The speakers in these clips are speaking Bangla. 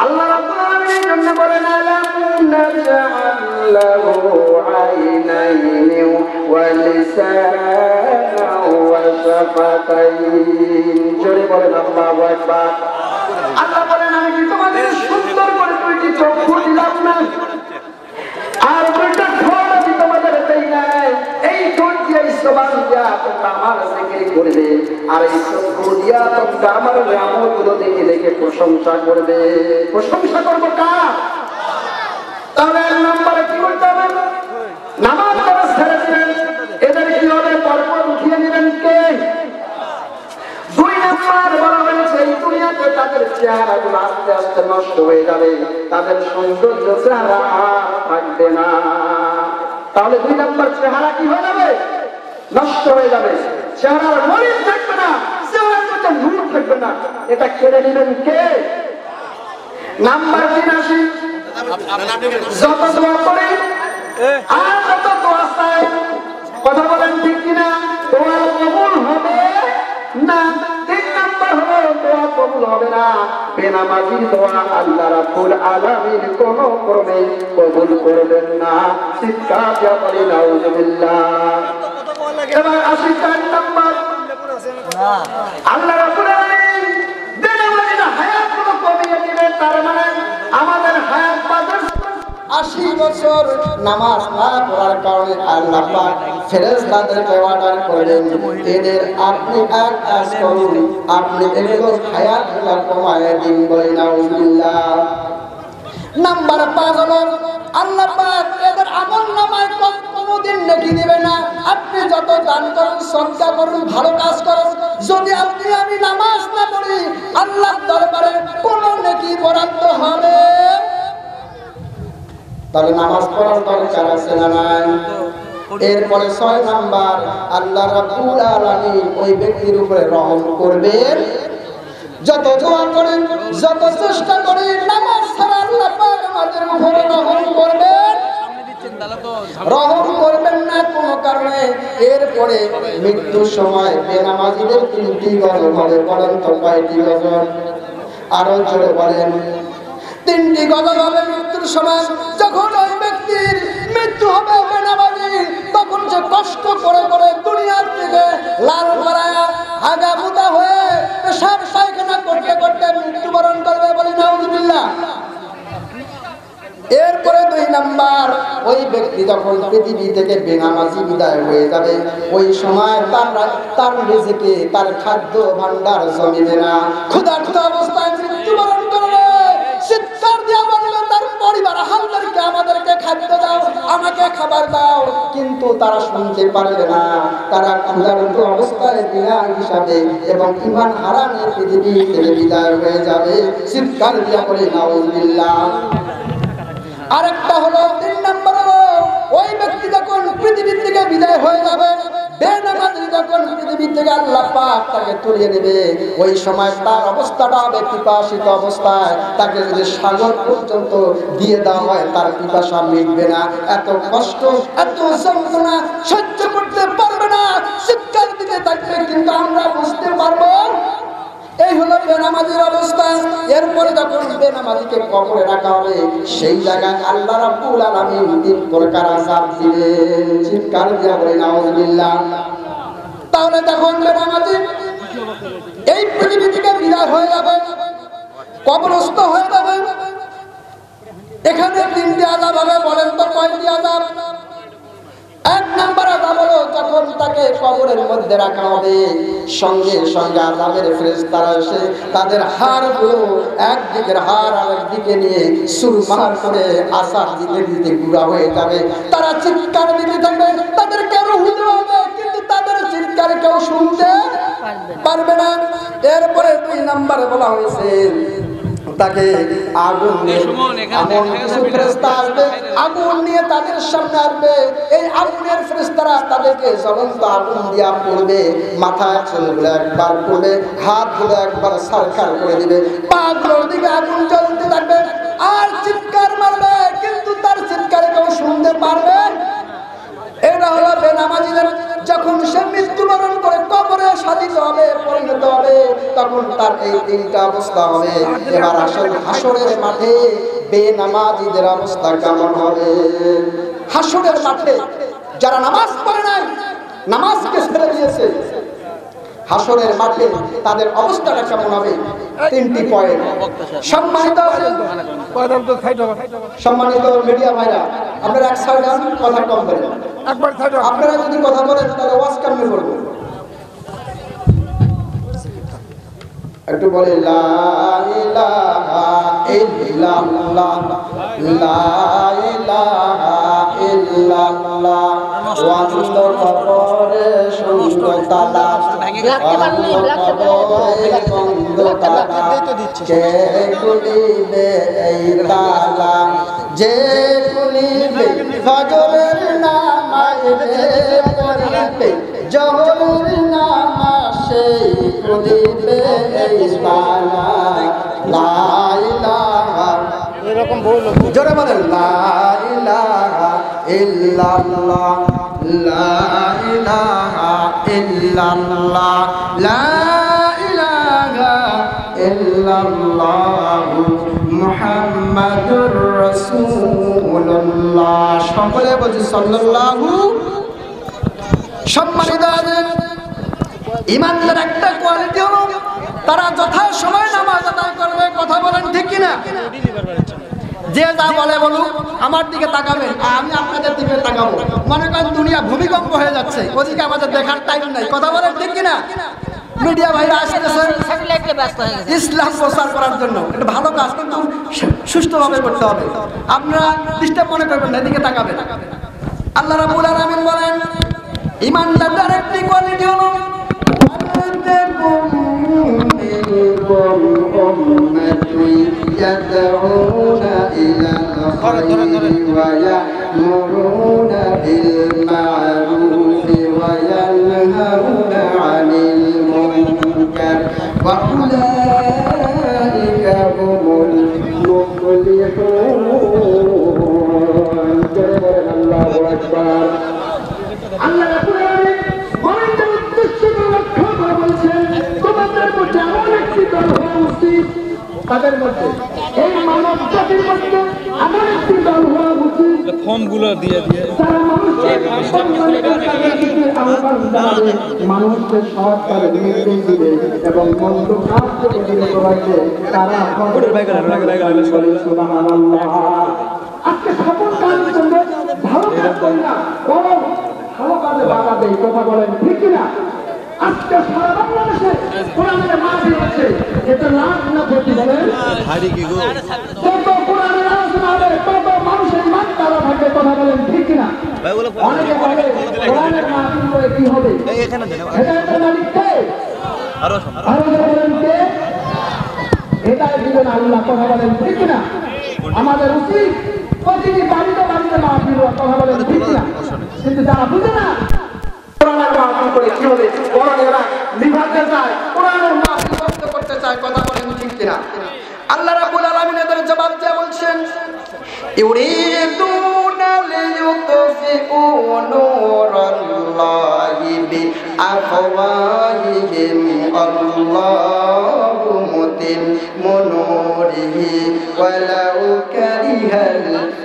আল্লাহ রাব্বুল আলামিন জন্য বলেন আলাম নাজআল লাহু আইনাইনি ওয়া লিসানান ওয়া শাফাতাইন। জোরে বলেন আল্লাহু আকবার। আল্লাহ বলেন আমি কি তোমাদের সুন্দর করে দুইটি চক্ষু দিলাম না, আর দুইটা ঠোঁট আমি তোমাদের দেই নাই? এই ঠোঁট দিয়ে জবান দিয়া তোমরা আমার জিকির করবে, আর এই চক্ষু দিয়া তোমরা আমার নিয়ামতগুলো দেখে দেখে প্রশংসা করবে। প্রশংসা করবো কার? তাহলে এক নম্বরে কি করতে হবে? নামাজ পড়া ছেড়ে দিবেন। এদের কি হবে? পরপর উঠিয়ে নেবেন কে? দুই নম্বর বলা হয়েছে এই দুনিয়াতে তাদের চেহারাগুলো আস্তে আস্তে নষ্ট হয়ে যাবে, তাদের সৌন্দর্য চেহারা আর থাকবে না। তাহলে দুই নম্বর চেহারা কি হয়ে যাবে? নষ্ট হয়ে যাবে। চেহারার মলিন থাকবে না, চেহারার মধ্যে নূর থাকবে না। এটা কেড়ে নেবেন কে? নাম্বার 3 আসি। যত দোয়া করি আর যত দোয়া চাই, কথা বলেন ঠিক কিনা? দোয়া কবুল হবে না। 3 নাম্বার হলো দোয়া কবুল হবে না। বেনামাজির দোয়া আল্লাহ রাব্বুল আলামিন কোন ক্রমে কবুল করবেন না। চিৎকার দিয়া বলি নাউজুবিল্লাহ। এবার আসি 4 নাম্বার। আল্লাহ রাব্বুল আলামিন বেনামাজির হায়াতগুলো কমিয়ে দিবেন। তার মানে আমাদের হায়াত বাদে 80 বছর নামাজ না পড়ার কারণে আল্লাহ পাক ফেরেশতাদেরকে অর্ডার করলেন, এদের আপনি এক কাজ করুন, আপনি এগুলোর হায়াতগুলো কমায় দিন। বলি নাউজুবিল্লাহ। নাম্বার 5 হলো আল্লাহ পাক এদের আমলনামায় কোনোদিন নেকি দিবে না। আপনি যত দান করুন, সদকা করুন, ভালো কাজ করুন, যদি আপনি আমি নামাজ না পড়ি আল্লাহর দরবারে কোনো নেকি বরাদ্দ হবে? তাহলে নামাজ পড়ার দরকার আছে না নাই? এরপরে 6 নাম্বার, আল্লাহ রাব্বুল আলামিন ওই ব্যক্তির উপরে রহম করবেন। যত দোয়া করেন, যত চেষ্টা করি, নামাজ ছাড়া আল্লাহ পাক আমাদের উপরে রহম করবেন। রহম করবেন না কোনো কারণে। এরপরে মৃত্যুর সময় বেনামাজিদের 3টি গজব হবে। বলেন তো কয়টি গজব? আরো জোরে বলেন। 3টি গজব হবে মৃত্যুর সময়। যখন ওই ব্যক্তির মৃত্যু হবে বেনামাজি, তখন সে কষ্ট করে করে দুনিয়ার থেকে লাল করায়া আগা বুদা হয়ে পেশাব পায়খানা করতে করতে মৃত্যুবরণ করবে। বলি নাউজুবিল্লাহ। এরপরে 2 নাম্বার, ওই ব্যক্তি যখন পৃথিবী থেকে বেনামাজি বিদায় হয়ে যাবে, ওই সময় তার রিজিকে, তার খাদ্য ভান্ডার জমিবে না। ক্ষুধার্ত অবস্থায় মৃত্যুবরণ করবে। চিৎকার দিয়ে বলবে তার পরিবার, হালদারকে আমাদেরকে খাদ্য দাও, আমাকে খাবার দাও। কিন্তু তারা শুনতে পারবে না। তারা ক্ষুধার্ত অবস্থায় বিনা হিসাবে এবং ঈমান হারামে পৃথিবী থেকে বিদায় হয়ে যাবে। চিৎকার দিয়ে বলে নাউজুবিল্লাহ। আরেকটা হলো 3 নাম্বার হলো ওই ব্যক্তি যখন পৃথিবী থেকে বিদায় হয়ে যাবে, বেনামাজি যখন পৃথিবী থেকে আল্লাহ পাক তাকে তুলিয়ে নেবে, ওই সময় তার অবস্থাটা হবে পিপাসিত অবস্থায়। তাকে যদি সাগর পর্যন্ত দিয়ে দেওয়া হয়, তার পিপাসা মিটবে না। এত কষ্ট, এত যন্ত্রণা সহ্য করতে পারবে না, চিৎকার দিতে থাকবে। কিন্তু আমরা বুঝতে পারবো এই হলো বেনামাজির অবস্থা। এরপরে যখন বেনামাজিকে কবরে রাখা হবে, সেই জায়গায় আল্লাহ রাব্বুল আলামিন 3 প্রকার আযাব দিবেন। চিৎকার দিয়া বলি নাউজুবিল্লাহ। তাহলে তখন বেনামাজি এই পৃথিবী থেকে বিদায় হয়ে যাবে, কবরস্থ হয়ে যাবে। এখানে 3টি আযাব হবে। বলেন তো কয়টি আযাব? 1 নাম্বার আযাব হলো যখন তাকে কবরের মধ্যে রাখা হবে, সঙ্গে সঙ্গে আযাবের ফেরেশতারা এসে তাদের হাড়গুলো একদিকের হাড় আরেকদিকে নিয়ে সুরমার করে আসার দিকে দিতে গুঁড়া হয়ে যাবে। তারা চিৎকার দিতে থাকবে, তাদেরকে রূহ দেওয়া হবে, কিন্তু তাদের চিৎকার কেউ শুনতে পারবে না। এরপরে 2 নাম্বারে বলা হয়েছে তাকে আগুন নিয়ে, এমন কিছু ফেরেশতা আসবে, আগুন নিয়ে তাদের সামনে আসবে। এই আগুনের ফেরেশতারা তাদেরকে জ্বলন্ত আগুন দিয়া পড়বে। মাথায় চুলগুলো একবার পড়বে, হাতগুলো একবার সারখার করে দিবে, পাগুলোর দিকে আগুন জ্বলতে থাকবে আর চিৎকার মারবে, কিন্তু তার চিৎকার কেউ শুনতে পারবে। এটা হলো বেনামাজিদের। যখন সে মৃত্যুবরণ করে কবরে সাজিত হবে, পরিণত হবে, তখন তার এই তিনটা অবস্থা হবে। এবার আসেন হাসরের মাঠে বেনামাজিদের অবস্থা কেমন হবে? হাসরের মাঠে যারা নামাজ পড়ে নাই, নামাজকে ছেড়ে দিয়েছে, হাসরের মাঠে তাদের অবস্থাটা কেমন হবে? তিনটি পয়েন্ট। সম্মানিত মিডিয়া ভাইরা, আপনারা এক সাইড কথা কম বলেন, আপনারা যদি কথা বলেন তাহলে ওয়াজ কেমনে করবো? একটু বলে লা ইলাহা ইল্লাল্লাহ, লা ইলাহা ইল্লাল্লাহ। ওয়ান্দ কবরে শূন্য তালা, কে খুলিবে এই তালা? যে খুলিবে ফজরের নামাজ পড়িবে, জোহরের নামাজ সেই খুলিবে এই তালা। লা ইলাহা, এরকম বল, জোরে বলেন লা ইলাহা ইল্লাল্লাহ, লা ইলাহা ইল্লাল্লাহ, লা ইলাহা ইল্লাল্লাহ মুহাম্মাদুর রাসূলুল্লাহ। সকলে বলছি সাল্লাল্লাহু। সম্মানিত ইমানদার একটা কোয়ালিটি হলো তারা যথাসময়ে নামাজ আদায় করবে। কথা বলেন ঠিক কিনা? যে যা বলে বলুক, আমার দিকে তাকাবেন, আমি আপনাদের দিকে তাকাবো। মনে করেন দুনিয়া ভূমিকম্প হয়ে যাচ্ছে, ওদিকে আমাদের দেখার টাইম নাই। কথা বলেন ঠিক কিনা? মিডিয়া ভাইরা আসতেছেন ইসলাম প্রচার করার জন্য, এটা ভালো কাজ, কিন্তু সুষ্ঠুভাবে করতে হবে। আপনারা ডিস্টার্ব মনে করবেন না, এদিকে তাকাবেন। আল্লাহ রাব্বুল আলামিন বলেন ইমানদারদের একটি কোয়ালিটি হলো يدعون إلى الخير ويأمرون بالمعروف وينهون عن المنكر وأولئك هم المفلحون. الله أكبر. আল্লাহ রাব্বুল আলামিন মনের উদ্দেশ্যকে লক্ষ্য করে বলছেন, তোমাদের মধ্যে এমন একটি দল হওয়া উচিত, তাদের মধ্যে এই মানব জাতির মধ্যে এমন একটি দল হওয়া উচিত ফর্মগুলো দিয়ে দিয়ে তারা মানুষের মানুষকে সৎ করে নির্দেশ দিবে এবং মন্দ কাজ থেকে বিরত রাখবে। তারা সুবহানাল্লাহ। আজকে সকল কাজ করবে, ভালো কাজ করে না, বরং ভালো কাজে বাধা দেয়। কথা বলেন ঠিক কিনা? আজকে সারা বাংলাদেশে কোরআনের মাহফিল আছে, এটা লাখ না ক্ষতি বলেন? যত কোরআনের আলোচনা হবে তত মানুষের মান তারা থাকবে। কথা বলেন ঠিক কিনা? অনেকে বলে কোরআনের মাহফিল করে কি হবে? এটা মালিক কে? আরো বলেন কে? এটাই দিবেন আল্লাহ। কথা বলেন ঠিক কিনা? আমাদের উচিত প্রতিটি বাড়িতে বাড়িতে মাহফিল, কথা বলেন ঠিক কিনা? কিন্তু যারা বুঝে না কোরআনের মাহফিল করে কি হবে, বড়রা লিভাতে চায়, কোরআনের মাহফিল বন্ধ করতে চায়। কথা বলেন ঠিক কিনা? আল্লাহ রাব্বুল আলামিন এদের জবাব দিয়ে বলছেন ইউরিদুনা লিয়ুতফিউ নূরাল্লাহি বিআফওয়াহিহিম আল্লাহু মুতিম্মু নূরিহি ওয়ালাউ কারিহাল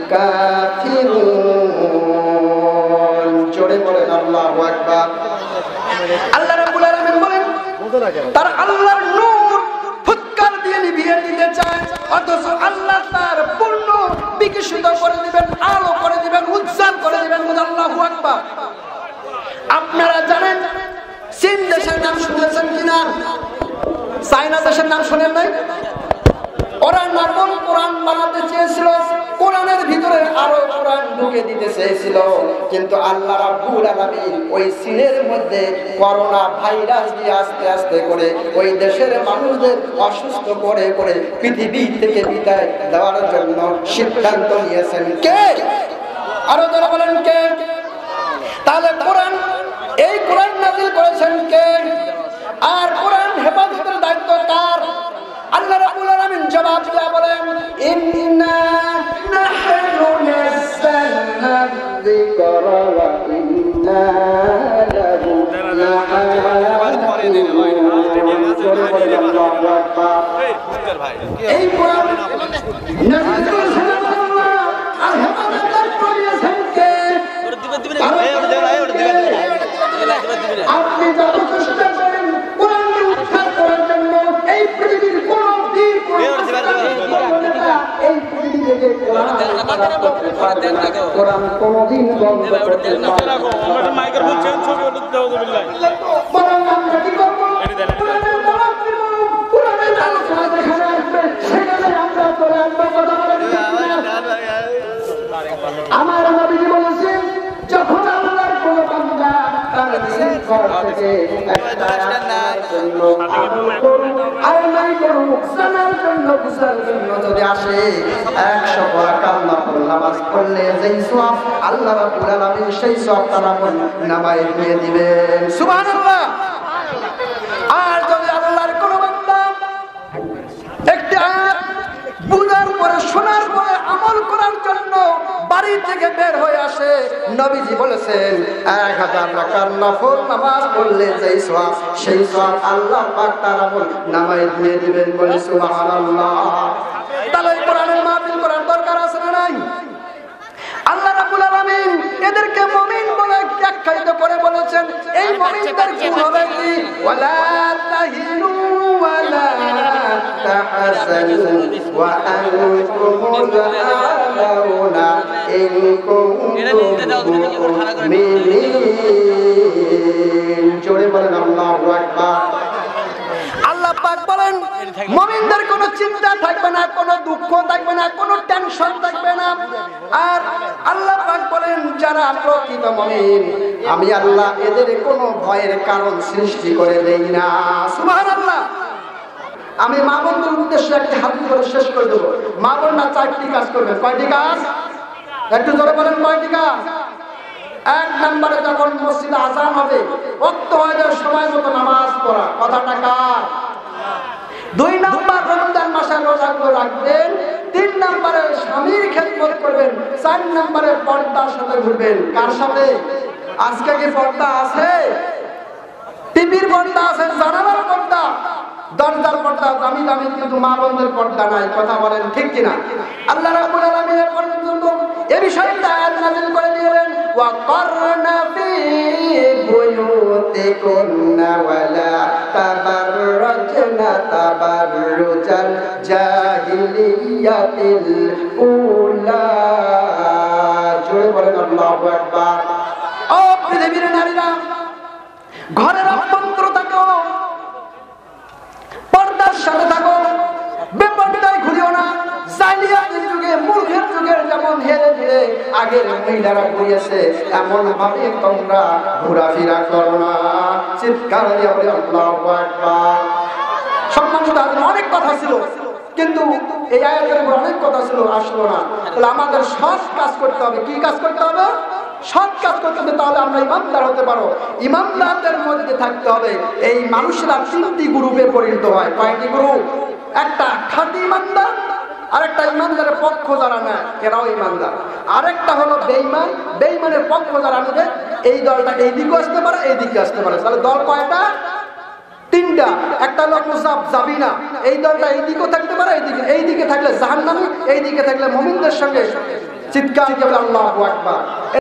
কাফিরুন। জোরে বলেন আল্লাহু আকবার। আল্লাহ রাব্বুল আলামিন বলেন তারা আল্লাহর নূর ফুৎকার দিয়ে নিভিয়ে দিতে চায়, অথচ আল্লাহ তার পূর্ণ বিকশিত করে দিবেন, আলো করে দিবেন, উজ্জ্বল করে দিবেন। আল্লাহু আকবার। আপনারা জানেন চীন দেশের নাম শুনেছেন কিনা? চায়না দেশের নাম শুনেন নাই? ওরা নকল কোরআন বানাতে চেয়েছিল, কোরআনের ভিতরে আরো কোরআন ঢুকে দিতে চেয়েছিল, কিন্তু আল্লাহ রাব্বুল আলামিন ওই চীনের মধ্যে করোনা ভাইরাস দিয়ে আস্তে আস্তে করে ওই দেশের মানুষদের অসুস্থ করে করে পৃথিবী থেকে বিদায় দেওয়ার জন্য সিদ্ধান্ত নিয়েছেন কে? আরো যারা বলেন কে? তাহলে কোরআন, এই কোরআন নাযিল করেছেন কে? আর কোরআন হেফাজতের দায়িত্ব কার? আল্লাহ রাব্বুল আলামিন জবাব দিয়ে বলেন ইন্না নাহনু নাযালনা যিকরা ওয়া ইন্না লাহু লাহাফিজুন। এই কোরআন নাযিল করেছেন আল্লাহ আর হেফাজত করিয়েছেন কে? আপনি যত চেষ্টা করেন কোরআনকে উদ্ধার করার জন্য এই পৃথিবীর কোন বীর এই পৃথিবী থেকে কোরআন কোনদিন বন্ধ করতে পারবে না। বরং আমরা কি করবো? কোরআনের দাওয়াত দিব, কোরআনের আলোচনা যেখানে আসবে সেখানে আমরা কোরআন কথা বলে আমার নবীজি বলেছেন, যখন আল্লাহর কোন বান্দা তার দিনের ঘর থেকে একটা আয়াতের জন্য আমল করুক আর নাই করুক, জানার জন্য বুঝার জন্য যদি আসে 100 রাকাত নফল নামাজ পড়লে যেই সওয়াব আল্লাহ রাব্বুল আলামিন সেই সওয়াব তার আমল নামায় দিয়ে দিবেন। সুবহানাল্লাহ। আর যদি আল্লাহর কোন বান্দা একটা আয়াত বুঝার পরে শোনার পরে আমল করার জন্য বাড়ি থেকে বের হয়ে আসে, নবীজি বলেছেন 1000 রাকাত নফল নামাজ পড়লে যেই সওয়াব সেই সওয়াব আল্লাহ পাক তার আমল নামায় দিয়ে দিবেন। বলে সুবহানাল্লাহ। তাহলে কোরআনের মাহফিল করার দরকার আছে না নাই? আল্লাহ রাব্বুল আলামিন এদেরকে মুমিন বলে আখ্যায়িত করে বলেছেন, এই মুমিনদের গুণ হবে কি? ওয়ালা তাহিনু ওয়ালা তাহজানু ওয়া আনতুমুল আ'লাউনা ইন কুনতুম মুমিনিন। জোরে বলেন আল্লাহু আকবার। আল্লাহ পাক বলেন মুমিনদের কোনো চিন্তা থাকবে না, কোনো দুঃখ থাকবে না, কোনো টেনশন থাকবে না। আর আল্লাহ পাক বলেন যারা প্রকৃত মুমিন আমি আল্লাহ এদের কোনো ভয়ের কারণ সৃষ্টি করে দেই না। সুবহানাল্লাহ। আমি মা বোনদের উদ্দেশ্যে একটা হাদিস করে শেষ করে দেবো। মা বোনরা 4টি কাজ করবে। কয়টি কাজ? একটু জোরে বলেন কয়টি কাজ? 1 নম্বরে যখন মসজিদে আযান হবে ওয়াক্ত হয়ে যাওয়ার সময় মতো নামাজ পড়া। কথাটা কার? 2 নম্বর রমজান মাসে রোজাগুলো রাখবেন। 3 নম্বরে স্বামীর খেদমত করবেন। 4 নম্বরে পর্দার সাথে ঘুরবেন। কার সাথে? আজকে কি পর্দা আছে? টিভির পর্দা আছে, জানালার পর্দা, দরজার পর্দা দামি দামি, কিন্তু মা বোনদের পর্দা নাই। কথা বলেন ঠিক কিনা? আল্লাহ রাব্বুল আলামিন পর্যন্ত এই বিষয়টা আয়াত নাযিল করে দিলেন, ওয়া করনা ফি বুয়ুতিকুন্না ওয়ালা তাবাররাজনা তাবাররুজাল জাহিলিয়াতিল উলা। জোরে বলেন আল্লাহু আকবার। ও পৃথিবীর নারীরা, ঘরের অভ্যন্তর থাকো, পর্দার সাথে থাকো, বেপর্দায় ঘুরিও না। জাহিলিয়াতের যুগে, মূর্খের যুগের যেমন হেরে ফিরে আগের মহিলারা ঘুরিয়েছে এমন ভাবে তোমরা ঘোরাফেরা করো না। চিৎকার দিয়ে বলি আল্লাহু আকবার। সম্মানিত হাজিরিন, অনেক কথা ছিল কিন্তু এই আয়াতের উপর অনেক কথা ছিল, আসলো না। তাহলে আমাদের সৎ কাজ করতে হবে। কি কাজ করতে হবে? সৎ কাজ করতে হবে, তাহলে আমরা ইমানদার হতে পারো। ইমানদারদের মধ্যে থাকতে হবে। এই মানুষরা 3টি গ্রুপে পরিণত হয়। কয়টি গ্রুপ? একটা খাঁটি ইমানদার, আরেকটা ইমানদারের পক্ষ যারা নেয় এরাও ইমানদার, আরেকটা হলো বেঈমান। বেঈমানের পক্ষ যারা নেবে এই দলটা এইদিকে আসতে পারে, এইদিকে আসতে পারে। তাহলে দল কয়টা? 3টা। একটা হলো মুযাবযাবিনা, এই দলটা এইদিকেও থাকতে পারে, এইদিকে থাকলে জাহান্নামী, এইদিকে থাকলে মুমিনদের সঙ্গে। চিৎকার দিয়ে আল্লাহু আকবার।